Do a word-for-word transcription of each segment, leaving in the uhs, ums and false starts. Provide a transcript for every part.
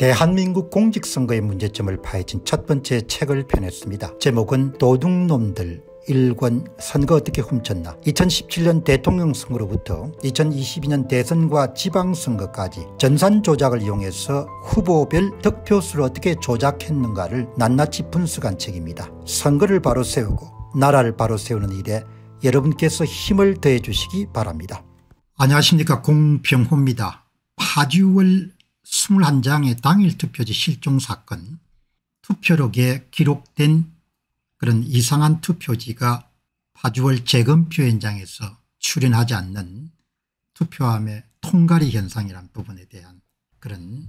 대한민국 공직선거의 문제점을 파헤친 첫 번째 책을 펴냈습니다. 제목은 도둑놈들 일 권 선거 어떻게 훔쳤나. 이천십칠 년 대통령 선거로부터 이천이십이 년 대선과 지방선거까지 전산 조작을 이용해서 후보별 득표수를 어떻게 조작했는가를 낱낱이 분석한 책입니다. 선거를 바로 세우고 나라를 바로 세우는 일에 여러분께서 힘을 더해 주시기 바랍니다. 안녕하십니까, 공병호입니다. 파주월 이십일 장의 당일 투표지 실종 사건, 투표록에 기록된 그런 이상한 투표지가 파주월 재검표 현장에서 출연하지 않는 투표함의 통가리 현상이라는 부분에 대한 그런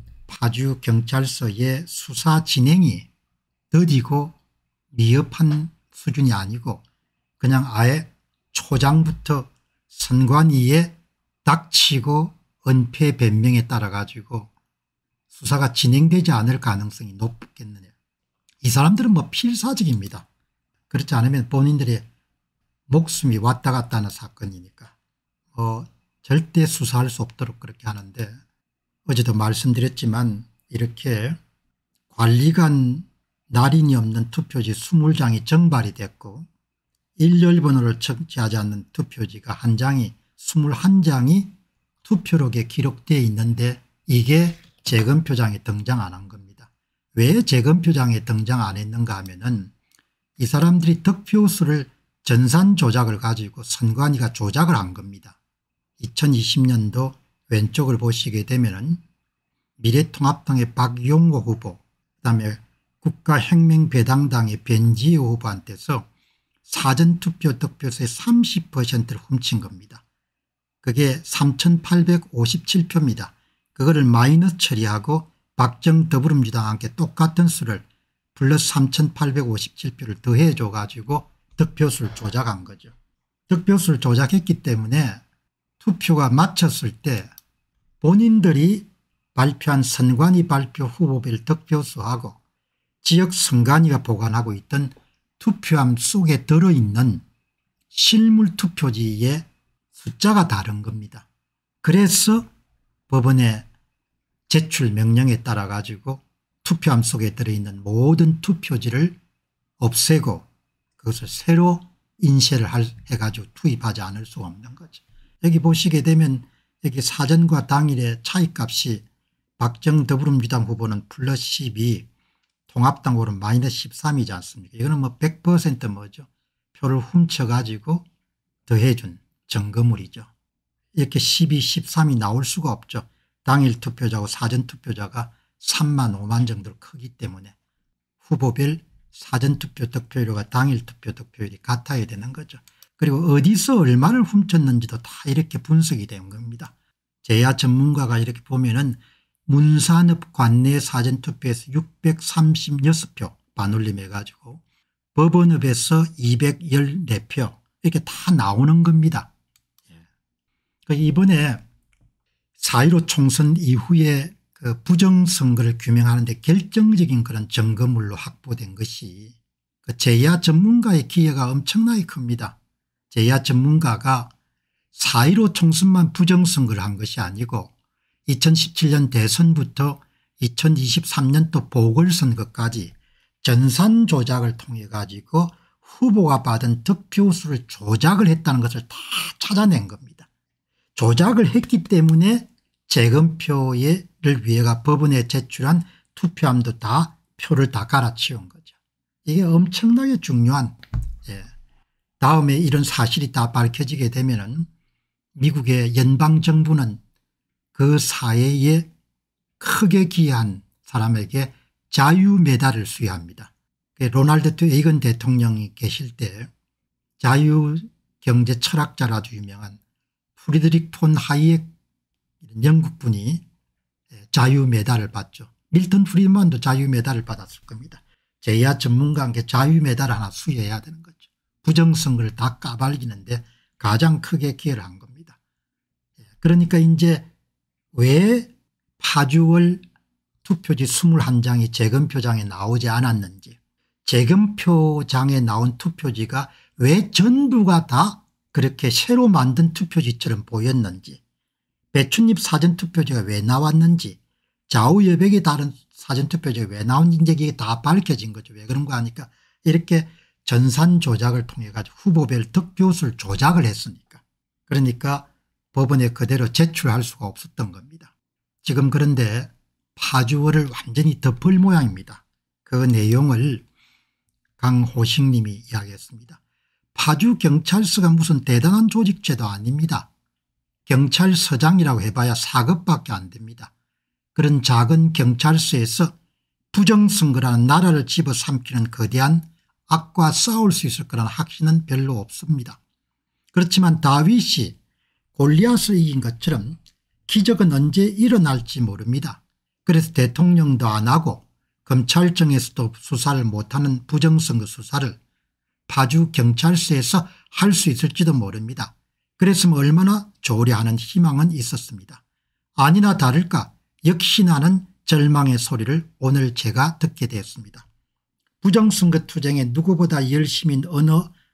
파주경찰서의 수사 진행이 더디고 미흡한 수준이 아니고 그냥 아예 초장부터 선관위에 닥치고 은폐 변명에 따라 가지고 수사가 진행되지 않을 가능성이 높겠느냐. 이 사람들은 뭐 필사적입니다. 그렇지 않으면 본인들의 목숨이 왔다 갔다 하는 사건이니까 뭐 절대 수사할 수 없도록 그렇게 하는데, 어제도 말씀드렸지만 이렇게 관리관 날인이 없는 투표지 이십 장이 정발이 됐고 일렬번호를 적지하지 않는 투표지가 한 장이 이십일 장이 투표록에 기록되어 있는데 이게 재검표장에 등장 안 한 겁니다. 왜 재검표장에 등장 안 했는가 하면은 이 사람들이 득표수를 전산 조작을 가지고 선관위가 조작을 한 겁니다. 이천이십 년도 왼쪽을 보시게 되면은 미래통합당의 박용호 후보, 그다음에 국가혁명배당당의 변지호 후보한테서 사전투표 득표수의 삼십 퍼센트를 훔친 겁니다. 그게 삼천팔백오십칠 표입니다. 그거를 마이너스 처리하고 박정 더불어민주당과 함께 똑같은 수를 플러스 삼천팔백오십칠 표를 더해 줘 가지고 득표수를 조작한 거죠. 득표수를 조작했기 때문에 투표가 마쳤을 때 본인들이 발표한 선관위 발표 후보별 득표수하고 지역 선관위가 보관하고 있던 투표함 속에 들어있는 실물 투표지의 숫자가 다른 겁니다. 그래서 법원의 제출 명령에 따라 가지고 투표함 속에 들어있는 모든 투표지를 없애고 그것을 새로 인쇄를 해가지고 투입하지 않을 수 없는 거죠. 여기 보시게 되면 여기 사전과 당일의 차이값이 박정 더불어민주당 후보는 플러스 십이, 통합당 후보는 마이너스 십삼이지 않습니까? 이거는 뭐 백 퍼센트 뭐죠. 표를 훔쳐가지고 더해준 증거물이죠. 이렇게 십이, 십삼이 나올 수가 없죠. 당일 투표자하고 사전 투표자가 삼만 오만 정도로 크기 때문에 후보별 사전투표 득표율과 당일 투표 득표율이 같아야 되는 거죠. 그리고 어디서 얼마를 훔쳤는지도 다 이렇게 분석이 된 겁니다. 제야 전문가가 이렇게 보면은 문산읍 관내 사전투표에서 육백삼십육 표 반올림해 가지고 법원읍에서 이백십사 표 이렇게 다 나오는 겁니다. 이번에 사 일오 총선 이후에 그 부정선거를 규명하는 데 결정적인 그런 증거물로 확보된 것이 그 제야 전문가의 기여가 엄청나게 큽니다. 제야 전문가가 사 일오 총선만 부정선거를 한 것이 아니고 이천십칠 년 대선부터 이천이십삼 년도 보궐선거까지 전산 조작을 통해 가지고 후보가 받은 득표수를 조작을 했다는 것을 다 찾아낸 겁니다. 조작을 했기 때문에 재검표를 위해가 법원에 제출한 투표함도 다 표를 다 갈아치운 거죠. 이게 엄청나게 중요한, 예. 다음에 이런 사실이 다 밝혀지게 되면은 미국의 연방정부는 그 사회에 크게 기여한 사람에게 자유메달을 수여합니다. 로널드 레이건 대통령이 계실 때 자유경제 철학자라도 유명한 프리드릭 폰 하이엑 영국분이 자유메달을 받죠. 밀턴 프리드만도 자유메달을 받았을 겁니다. 제야 전문가에게 자유메달 하나 수여해야 되는 거죠. 부정선거를 다 까발리는데 가장 크게 기여를 한 겁니다. 그러니까 이제 왜 파주월 투표지 이십일 장이 재검표장에 나오지 않았는지, 재검표장에 나온 투표지가 왜 전부가 다 그렇게 새로 만든 투표지처럼 보였는지, 배춧잎 사전투표지가 왜 나왔는지, 좌우여백이 다른 사전투표제가 왜 나온지 이게 다 밝혀진 거죠. 왜 그런가 하니까 이렇게 전산 조작을 통해 가지고 후보별 득표수를 조작을 했으니까. 그러니까 법원에 그대로 제출할 수가 없었던 겁니다. 지금 그런데 파주어를 완전히 덮을 모양입니다. 그 내용을 강호식 님이 이야기했습니다. 파주경찰서가 무슨 대단한 조직체도 아닙니다. 경찰서장이라고 해봐야 사 급밖에 안 됩니다. 그런 작은 경찰서에서 부정선거라는 나라를 집어삼키는 거대한 악과 싸울 수 있을 거라는 확신은 별로 없습니다. 그렇지만 다윗이 골리앗을 이긴 것처럼 기적은 언제 일어날지 모릅니다. 그래서 대통령도 안 하고 검찰청에서도 수사를 못하는 부정선거 수사를 파주경찰서에서 할 수 있을지도 모릅니다. 그랬으면 얼마나 좋으려 하는 희망은 있었습니다. 아니나 다를까 역시 나는 절망의 소리를 오늘 제가 듣게 되었습니다. 부정선거 투쟁에 누구보다 열심인 어느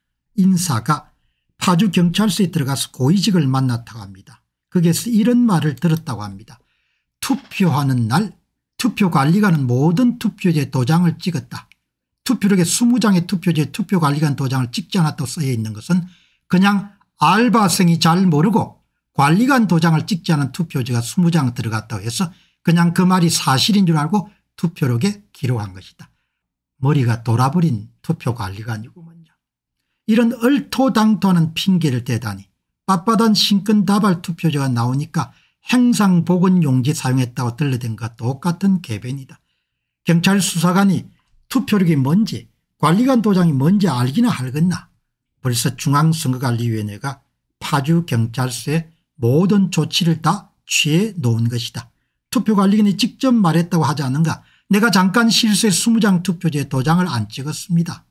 인사가 파주경찰서에 들어가서 고위직을 만났다고 합니다. 거기에서 이런 말을 들었다고 합니다. 투표하는 날 투표관리관은 모든 투표지에 도장을 찍었다. 투표록에 이십 장의 투표지에 투표관리관 도장을 찍지 않았다고 쓰여 있는 것은 그냥 알바생이 잘 모르고 관리관 도장을 찍지 않은 투표지가 이십 장 들어갔다고 해서 그냥 그 말이 사실인 줄 알고 투표록에 기록한 것이다. 머리가 돌아버린 투표관리관이구먼요. 이런 얼토당토하는 핑계를 대다니 빳빳한 신권다발 투표지가 나오니까 행상보건용지 사용했다고 들러댄 것과 똑같은 궤변이다. 경찰 수사관이 투표록이 뭔지 관리관 도장이 뭔지 알기나 할겠나. 벌써 중앙선거관리위원회가 파주경찰서에 모든 조치를 다 취해 놓은 것이다. 투표관리관이 직접 말했다고 하지 않은가. 내가 잠깐 실수해 이십 장 투표지에 도장을 안 찍었습니다.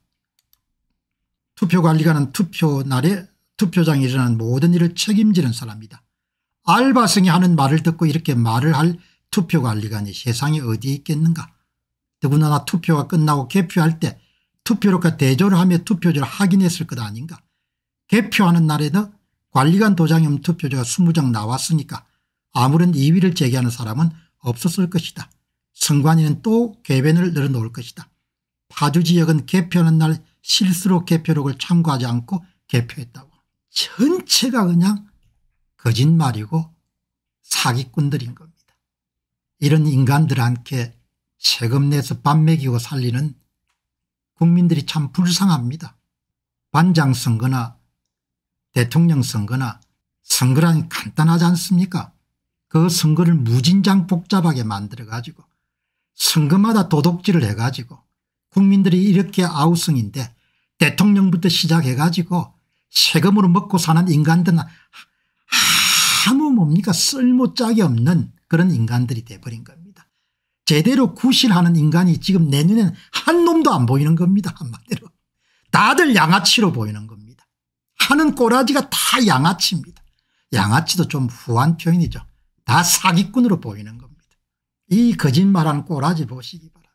투표관리관은 투표날에 투표장에 일어나는 모든 일을 책임지는 사람이다. 알바생이 하는 말을 듣고 이렇게 말을 할 투표관리관이 세상에 어디에 있겠는가. 더군다나 투표가 끝나고 개표할 때 투표록과 대조를 하며 투표지를 확인했을 것 아닌가. 개표하는 날에도 관리관 도장이 없는 투표지가 이십 장 나왔으니까 아무런 이의를 제기하는 사람은 없었을 것이다. 선관위는 또 궤변을 늘어놓을 것이다. 파주 지역은 개표하는 날 실수로 개표록을 참고하지 않고 개표했다고. 전체가 그냥 거짓말이고 사기꾼들인 겁니다. 이런 인간들한테 세금 내서 밥 먹이고 살리는 국민들이 참 불쌍합니다. 반장 선거나 대통령 선거나 선거라니 간단하지 않습니까? 그 선거를 무진장 복잡하게 만들어 가지고 선거마다 도둑질을 해 가지고 국민들이 이렇게 아우성인데 대통령부터 시작해 가지고 세금으로 먹고 사는 인간들은 아무 뭡니까 쓸모짝이 없는 그런 인간들이 돼버린 겁니다. 제대로 구실하는 인간이 지금 내 눈에는 한 놈도 안 보이는 겁니다. 한마디로 다들 양아치로 보이는 겁니다. 하는 꼬라지가 다 양아치입니다. 양아치도 좀 후한 표현이죠. 다 사기꾼으로 보이는 겁니다. 이 거짓말하는 꼬라지 보시기 바랍니다.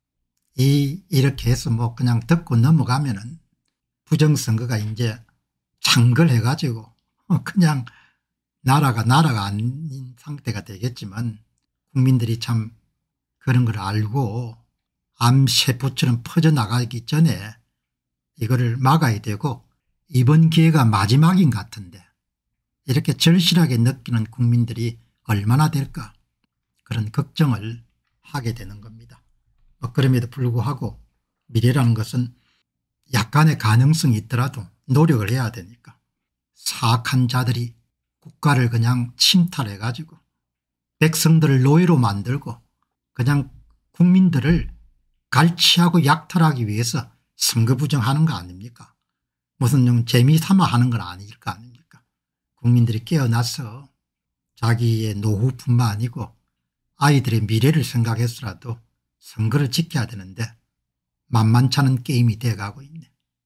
이 이렇게 해서 뭐 그냥 듣고 넘어가면은 부정선거가 이제 창걸해 가지고 그냥 나라가 나라가 아닌 상태가 되겠지만 국민들이 참 그런 걸 알고 암세포처럼 퍼져나가기 전에 이거를 막아야 되고 이번 기회가 마지막인 것 같은데 이렇게 절실하게 느끼는 국민들이 얼마나 될까 그런 걱정을 하게 되는 겁니다. 뭐 그럼에도 불구하고 미래라는 것은 약간의 가능성이 있더라도 노력을 해야 되니까 사악한 자들이 국가를 그냥 침탈해 가지고 백성들을 노예로 만들고 그냥 국민들을 갈취하고 약탈하기 위해서 선거 부정하는 거 아닙니까? 무슨 좀 재미삼아 하는 건 아닐 거 아닙니까? 국민들이 깨어나서 자기의 노후뿐만 아니고 아이들의 미래를 생각해서라도 선거를 지켜야 되는데 만만찮은 게임이 돼가고 있네.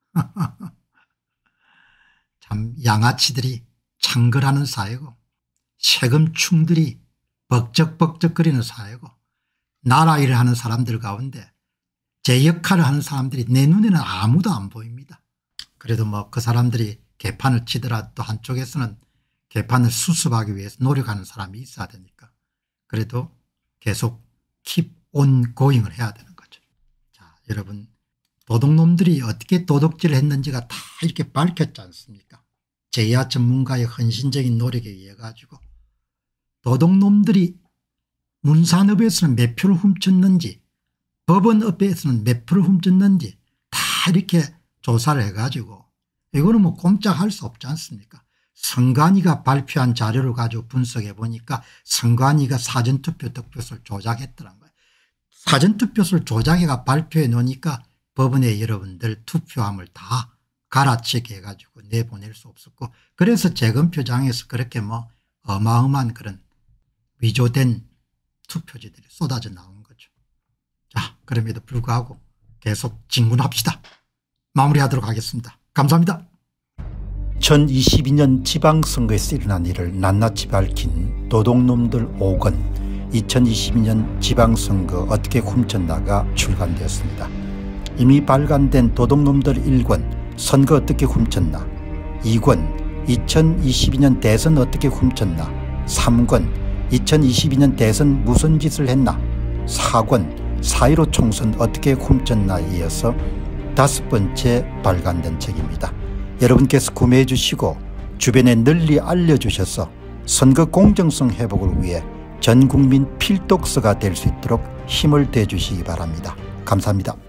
참 양아치들이 창걸하는 사회고 세금충들이 벅적벅적거리는 사회고 나라 일을 하는 사람들 가운데 제 역할을 하는 사람들이 내 눈에는 아무도 안 보입니다. 그래도 뭐 그 사람들이 개판을 치더라도 한쪽에서는 개판을 수습하기 위해서 노력하는 사람이 있어야 되니까 그래도 계속 keep on going을 해야 되는 거죠. 자, 여러분 도둑놈들이 어떻게 도둑질을 했는지가 다 이렇게 밝혔지 않습니까? 제야 전문가의 헌신적인 노력에 의해 가지고 도둑놈들이 문산업에서는 몇 표를 훔쳤는지 법원업에서는 몇 표를 훔쳤는지 다 이렇게 조사를 해가지고 이거는 뭐 꼼짝할 수 없지 않습니까? 선관위가 발표한 자료를 가지고 분석해 보니까 선관위가 사전투표 득표수를 조작했더란 거예요. 사전투표수를 조작해가 발표해 놓으니까 법원에 여러분들 투표함을 다 갈아치기 해가지고 내보낼 수 없었고 그래서 재검표장에서 그렇게 뭐 어마어마한 그런 위조된 투표지들이 쏟아져 나온 거죠. 자, 그럼에도 불구하고 계속 진군합시다. 마무리하도록 하겠습니다. 감사합니다. 천이십이 년 지방선거에서 일어난 일을 낱낱이 밝힌 도둑놈들 오 권 이천이십이 년 지방선거 어떻게 훔쳤나가 출간되었습니다. 이미 발간된 도둑놈들 일 권 선거 어떻게 훔쳤나, 이 권 이천이십이 년 대선 어떻게 훔쳤나, 삼 권 이천이십이 년 대선 무슨 짓을 했나, 사 권 사 일오 총선 어떻게 훔쳤나에 이어서 다섯 번째 발간된 책입니다. 여러분께서 구매해 주시고 주변에 널리 알려주셔서 선거 공정성 회복을 위해 전국민 필독서가 될 수 있도록 힘을 대주시기 바랍니다. 감사합니다.